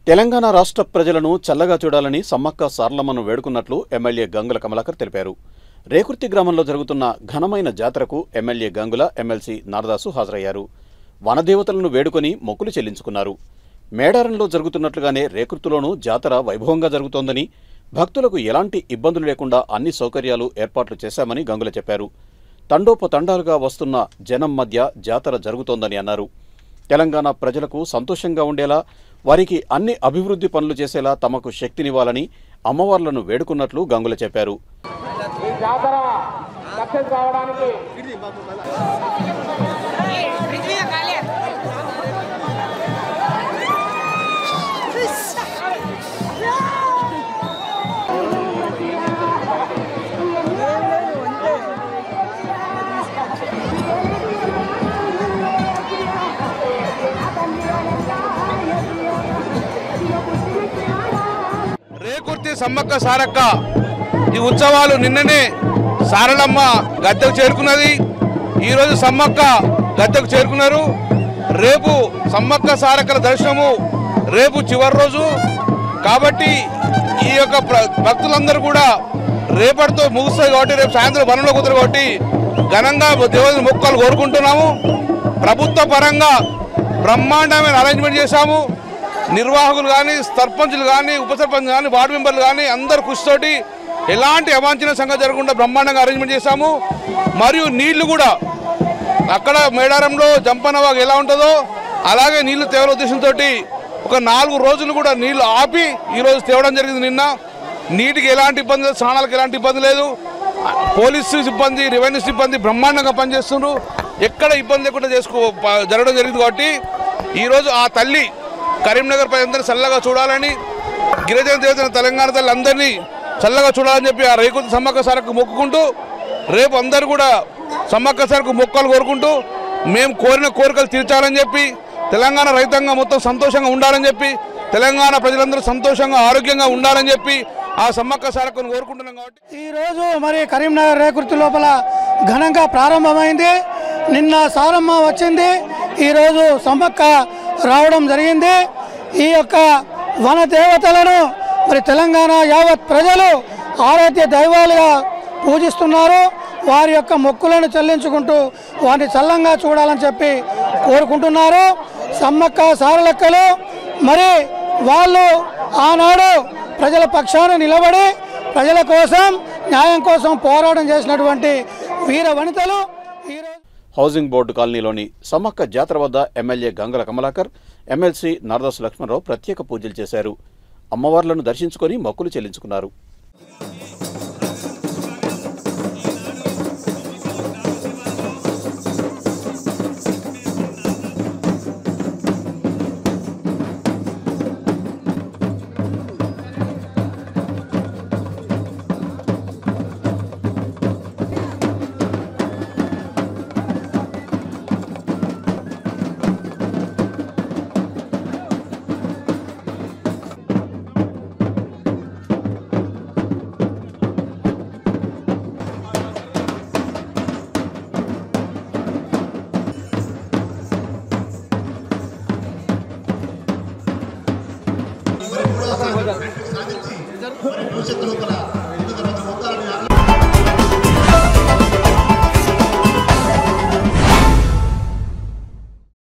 తెలంగాణ రాష్ట్ర ప్రజలను చల్లగా చూడాలని సమ్మక్క సారలమ్మను వేడుకున్నట్లు ఎమ్మెల్యే గంగుల కమలాకర్ తెలిపారు. రేకుర్తి గ్రామంలో జరుగుతున్న ఘనమైన జాతరకు ఎమ్మెల్యే గంగుల, ఎమ్మెల్సీ నారదాసు హాజరయ్యారు. వనదేవతలను వేడుకొని మొక్కులు చెల్లించుకున్నారు. మేడారంలో జరుగుతున్నట్లుగానే రేకుర్తిలోనూ జాతర వైభవంగా జరుగుతోందని, భక్తులకు ఎలాంటి ఇబ్బందులు లేకుండా అన్ని సౌకర్యాలు ఏర్పాట్లు చేశామని గంగుల చెప్పారు. తండోపతండాలుగా వస్తున్న జనం మధ్య జాతర జరుగుతోందని అన్నారు. తెలంగాణ ప్రజలకు సంతోషంగా ఉండేలా, వారికి అన్ని అభివృద్ధి పనులు చేసేలా తమకు శక్తినివ్వాలని అమ్మవార్లను వేడుకున్నట్లు గంగుల చెప్పారు. రేకుర్తి సమ్మక్క సారక్క ఈ ఉత్సవాలు నిన్ననే సారలమ్మ గద్దెకు చేరుకున్నది. ఈరోజు సమ్మక్క గద్దెకు చేరుకున్నారు. రేపు సమ్మక్క సారక్కల దర్శనము రేపు చివరి రోజు కాబట్టి ఈ యొక్క భక్తులందరూ కూడా రేపటితో ముగుస్తుంది కాబట్టి రేపు సాయంత్రం వనంలో కుదరు కాబట్టి ఘనంగా దేవుని మొక్కలు కోరుకుంటున్నాము. ప్రభుత్వ పరంగా బ్రహ్మాండమైన అరేంజ్మెంట్ చేశాము. నిర్వాహకులు కానీ, సర్పంచులు కానీ, ఉప సర్పంచ్ కానీ, వార్డు మెంబర్లు కానీ అందరు కృషితోటి ఎలాంటి అవాంఛనీయ సంగతి జరగకుండా బ్రహ్మాండంగా అరేంజ్మెంట్ చేశాము. మరియు నీళ్లు కూడా అక్కడ మేడారంలో జంపనవాగు ఎలా ఉంటుందో అలాగే నీళ్లు తేవల ఉద్దేశంతో ఒక 4 రోజులు కూడా నీళ్లు ఆపి ఈరోజు తేవడం జరిగింది. నిన్న నీటికి ఎలాంటి ఇబ్బంది లేదు, స్నానాలకు ఎలాంటి ఇబ్బంది లేదు. పోలీసు సిబ్బంది, రెవెన్యూ సిబ్బంది బ్రహ్మాండంగా పనిచేస్తున్నారు. ఎక్కడ ఇబ్బంది లేకుండా జరగడం జరిగింది. కాబట్టి ఈరోజు ఆ తల్లి కరీంనగర్ ప్రజలందరూ చల్లగా చూడాలని, గిరిజన దేవతల తెలంగాణ తల్లి అందరినీ చల్లగా చూడాలని చెప్పి ఆ రేకుర్తి సమ్మక్క సారక్కకు మొక్కుకుంటూ రేపు అందరూ కూడా సమ్మక్క సారక్కకు మొక్కలు కోరుకుంటూ మేము కోరిన కోరికలు తీర్చాలని చెప్పి, తెలంగాణ రైతాంగం మొత్తం సంతోషంగా ఉండాలని చెప్పి, తెలంగాణ ప్రజలందరూ సంతోషంగా ఆరోగ్యంగా ఉండాలని చెప్పి ఆ సమ్మక్క సారక్కను కోరుకుంటున్నాం. కాబట్టి ఈరోజు మరి కరీంనగర్ రేకుర్తి లోపల ఘనంగా ప్రారంభమైంది. నిన్న సారమ్మ వచ్చింది, ఈరోజు సమ్మక్క రావడం జరిగింది. ఈ యొక్క వన దేవతలను మరి తెలంగాణ యావత్ ప్రజలు ఆరాధ్య దైవాలుగా పూజిస్తున్నారు. వారి యొక్క మొక్కులను చెల్లించుకుంటూ వారిని చల్లంగా చూడాలని చెప్పి కోరుకుంటున్నారు. సమ్మక్క సారలక్కలు మరి వాళ్ళు ఆనాడు ప్రజల పక్షాన నిలబడి ప్రజల కోసం, న్యాయం కోసం పోరాటం చేసినటువంటి వీర వనితలు. హౌసింగ్ బోర్డు కాలనీలోని సమ్మక్క జాతర వద్ద ఎమ్మెల్యే గంగుల కమలాకర్, ఎమ్మెల్సీ నారదాసు లక్ష్మణరావు ప్రత్యేక పూజలు చేశారు. అమ్మవార్లను దర్శించుకొని మొక్కులు చెల్లించుకున్నారు. భవిష్యత్తు లోపల